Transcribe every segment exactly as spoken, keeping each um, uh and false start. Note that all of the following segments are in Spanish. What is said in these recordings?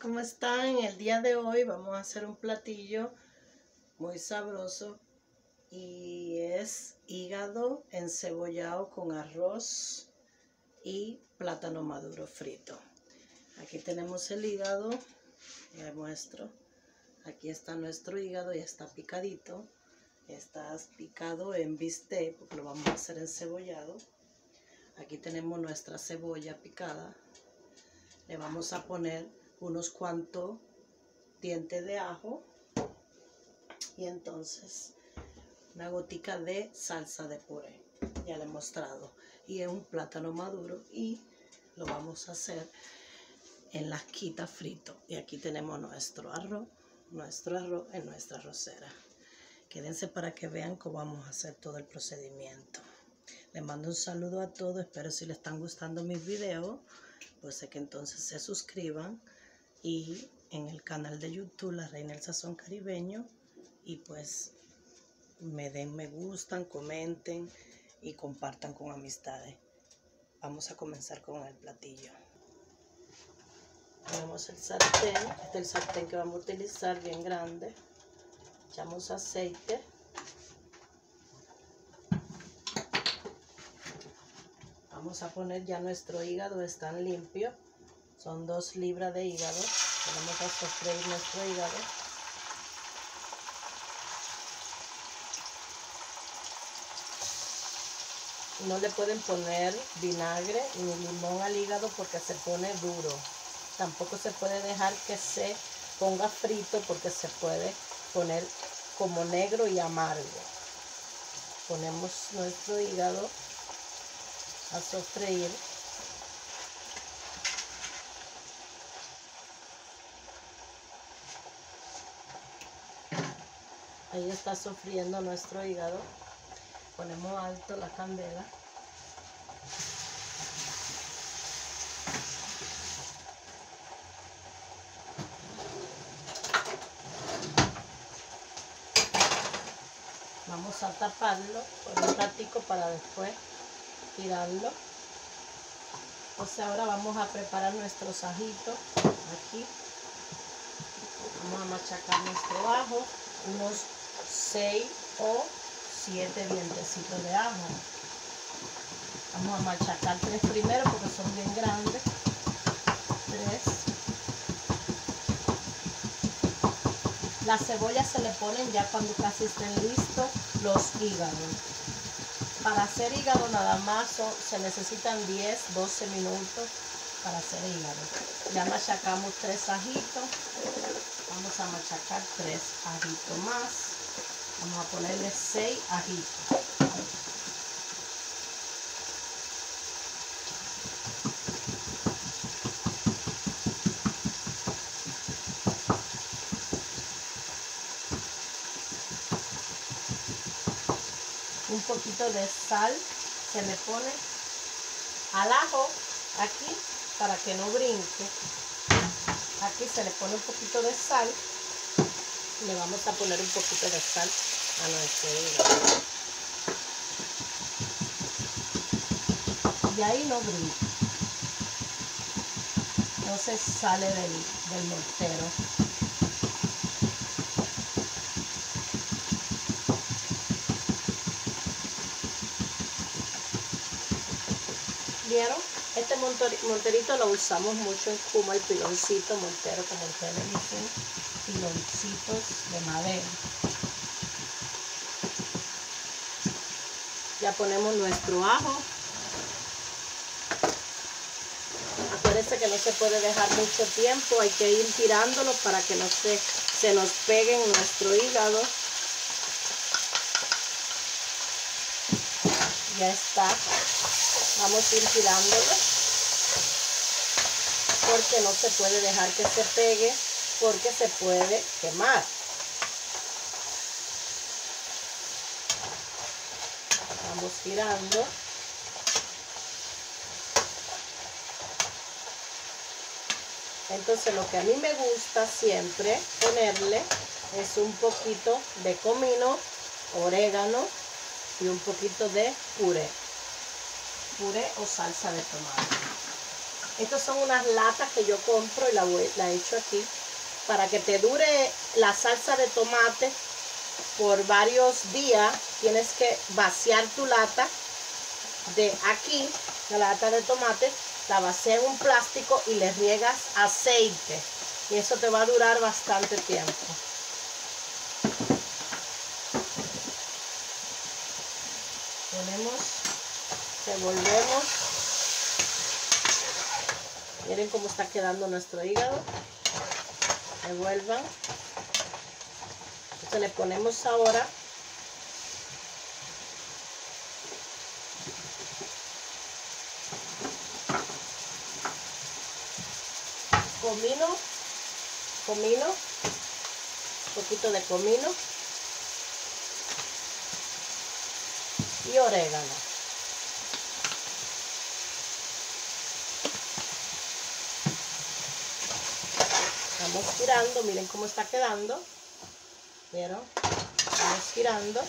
¿cómo están? El día de hoy vamos a hacer un platillo muy sabroso y es hígado encebollado con arroz y plátano maduro frito. Aquí tenemos el hígado, les muestro. Aquí está nuestro hígado, ya está picadito. Está picado en bistec porque lo vamos a hacer encebollado. Aquí tenemos nuestra cebolla picada. Le vamos a poner unos cuantos dientes de ajo y entonces una gotica de salsa de puré, ya le he mostrado, y es un plátano maduro y lo vamos a hacer en lasquita frito. Y aquí tenemos nuestro arroz, nuestro arroz en nuestra arrocera. Quédense para que vean cómo vamos a hacer todo el procedimiento. Les mando un saludo a todos, espero si les están gustando mis videos, pues sé que entonces se suscriban y en el canal de YouTube La Reina del Sazón Caribeño, y pues me den me gustan, comenten y compartan con amistades. Vamos a comenzar con el platillo. Ponemos el sartén, este es el sartén que vamos a utilizar, bien grande. Echamos aceite. Vamos a poner ya nuestro hígado, están limpios. Son dos libras de hígado. Vamos a sofreír nuestro hígado. No le pueden poner vinagre ni limón al hígado porque se pone duro. Tampoco se puede dejar que se ponga frito porque se puede poner como negro y amargo. Ponemos nuestro hígado a sofreír. Ahí está sofriendo nuestro hígado. Ponemos alto la candela. Vamos a taparlo por un ratico para después tirarlo. Entonces ahora vamos a preparar nuestros ajitos. Aquí vamos a machacar nuestro ajo, unos seis o siete dientecitos de ajo. Vamos a machacar tres primero porque son bien grandes. Tres. La cebolla se le ponen ya cuando casi estén listos los hígados. Para hacer hígado nada más son, se necesitan diez a doce minutos para hacer hígado. Ya machacamos tres ajitos. Vamos a machacar tres ajitos más. Vamos a ponerle seis ajitos. Un poquito de sal se le pone al ajo aquí para que no brinque. Aquí se le pone un poquito de sal. Le vamos a poner un poquito de sal a nuestro hígado. Y ahí no brinca. No se sale del, del mortero. ¿Vieron? Este morterito lo usamos mucho en Cuba, el piloncito mortero, como ustedes le dicen, piloncitos de madera. Ya ponemos nuestro ajo. Acuérdense que no se puede dejar mucho tiempo, hay que ir tirándolo para que no se, se nos pegue en nuestro hígado. Ya está. Vamos a ir tirándolo porque no se puede dejar que se pegue porque se puede quemar. Vamos tirando. Entonces lo que a mí me gusta siempre ponerle es un poquito de comino, orégano y un poquito de puré. Puré o salsa de tomate. Estas son unas latas que yo compro y la, voy, la he hecho aquí para que te dure la salsa de tomate por varios días. Tienes que vaciar tu lata de aquí, la lata de tomate, la vacías en un plástico y le riegas aceite. Y eso te va a durar bastante tiempo. Ponemos, revolvemos. Miren cómo está quedando nuestro hígado. Revuelvan. Entonces le ponemos ahora comino, comino, un poquito de comino y orégano. Vamos girando, miren cómo está quedando. ¿Vieron? Vamos girando.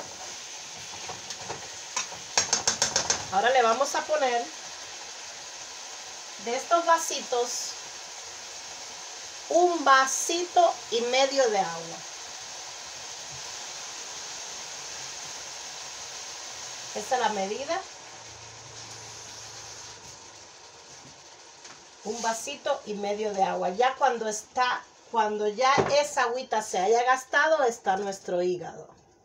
Ahora le vamos a poner de estos vasitos un vasito y medio de agua. Esta es la medida. Un vasito y medio de agua. Ya cuando está, cuando ya esa agüita se haya gastado, está nuestro hígado.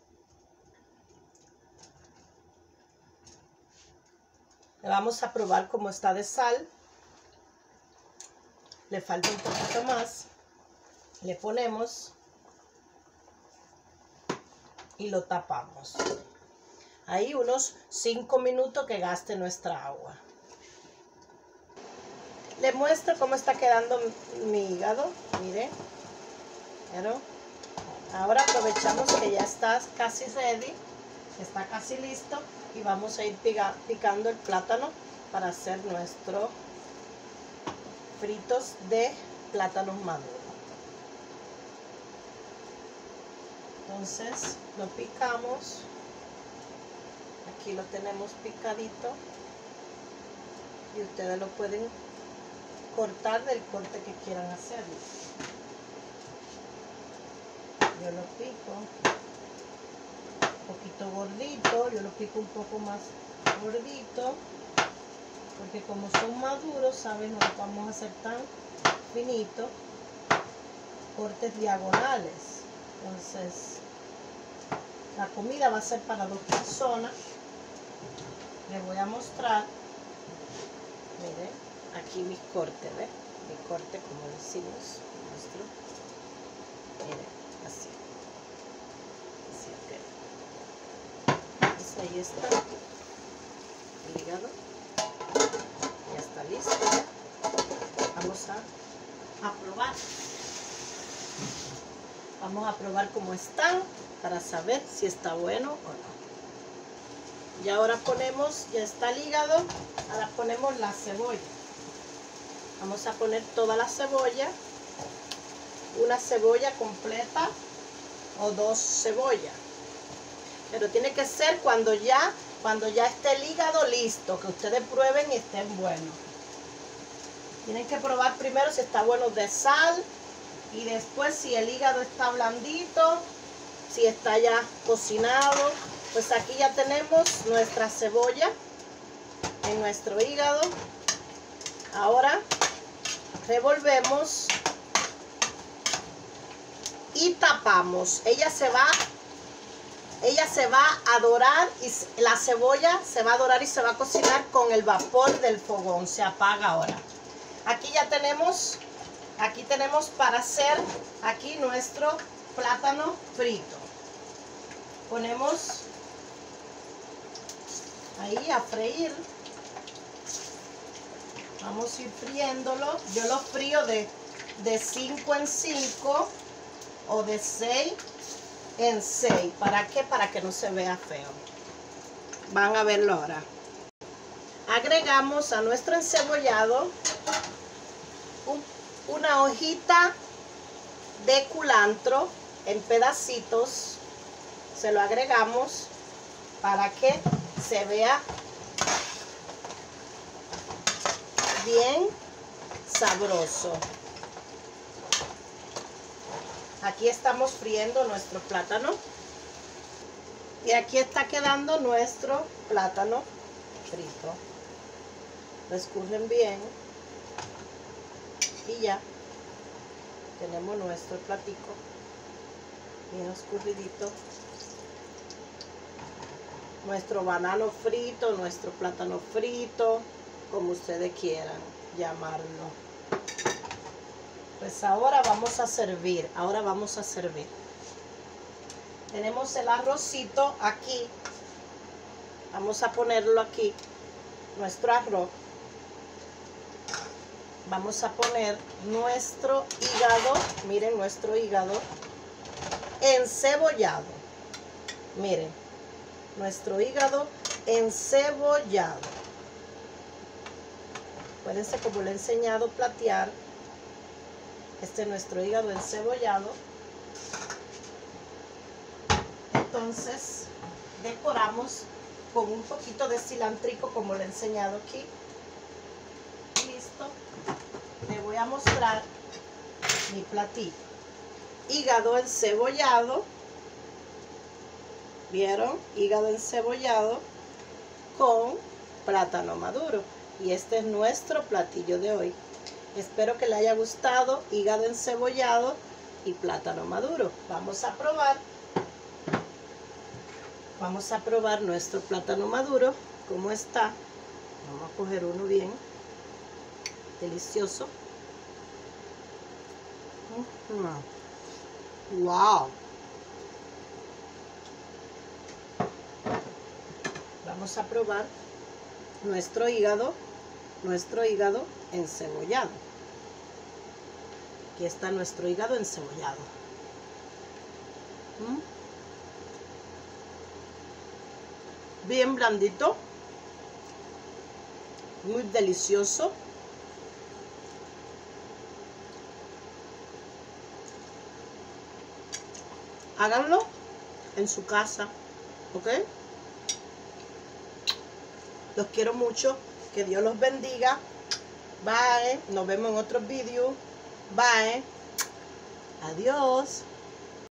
Le vamos a probar cómo está de sal. Le falta un poquito más. Le ponemos y lo tapamos. Ahí unos cinco minutos que gaste nuestra agua. Les muestro cómo está quedando mi hígado. Miren. Pero ahora aprovechamos que ya está casi ready. Está casi listo. Y vamos a ir picando el plátano para hacer nuestros fritos de plátanos maduros. Entonces lo picamos. Aquí lo tenemos picadito. Y ustedes lo pueden cortar del corte que quieran hacerlo. Yo lo pico un poquito gordito, yo lo pico un poco más gordito, porque como son maduros, ¿saben? No los vamos a hacer tan finitos, cortes diagonales. Entonces, la comida va a ser para dos personas. Les voy a mostrar. Miren, aquí mis cortes, ¿ves? Mi corte, como decimos, nuestro. Miren, así. Así, ok. Pues ahí está el hígado. Ya está listo. Vamos a, a probar. Vamos a probar cómo están para saber si está bueno o no. Y ahora ponemos, ya está el hígado, ahora ponemos la cebolla. Vamos a poner toda la cebolla, una cebolla completa o dos cebollas. Pero tiene que ser cuando ya, cuando ya esté el hígado listo, que ustedes prueben y estén buenos. Tienen que probar primero si está bueno de sal y después si el hígado está blandito, si está ya cocinado. Pues aquí ya tenemos nuestra cebolla en nuestro hígado. Ahora revolvemos y tapamos. Ella se va, ella se va a dorar y la cebolla se va a dorar y se va a cocinar con el vapor del fogón. Se apaga ahora. Aquí ya tenemos, aquí tenemos para hacer aquí nuestro plátano frito. Ponemos ahí a freír. Vamos a ir friéndolo. Yo lo frío de, de cinco en cinco o de seis en seis. ¿Para qué? Para que no se vea feo. Van a verlo ahora. Agregamos a nuestro encebollado un, una hojita de culantro en pedacitos. Se lo agregamos para que se vea bien sabroso. Aquí estamos friendo nuestro plátano. Y aquí está quedando nuestro plátano frito. Lo escurren bien. Y ya tenemos nuestro platico bien escurridito. Nuestro banano frito, nuestro plátano frito, como ustedes quieran llamarlo. Pues ahora vamos a servir, ahora vamos a servir. Tenemos el arrocito aquí. Vamos a ponerlo aquí, nuestro arroz. Vamos a poner nuestro hígado, miren nuestro hígado encebollado. Miren, nuestro hígado encebollado. Acuérdense como le he enseñado a platear. Este es nuestro hígado encebollado. Entonces decoramos con un poquito de cilantrico como le he enseñado aquí. Listo. Le voy a mostrar mi platillo. Hígado encebollado. ¿Vieron? Hígado encebollado con plátano maduro. Y este es nuestro platillo de hoy. Espero que le haya gustado. Hígado encebollado y plátano maduro. Vamos a probar. Vamos a probar nuestro plátano maduro. ¿Cómo está? Vamos a coger uno bien delicioso. Mm. Wow. Vamos a probar nuestro hígado, nuestro hígado encebollado. Aquí está nuestro hígado encebollado. ¿Mm? Bien blandito, muy delicioso. Háganlo en su casa, ¿ok? Los quiero mucho. Que Dios los bendiga. Bye. Nos vemos en otros vídeos. Bye. Adiós.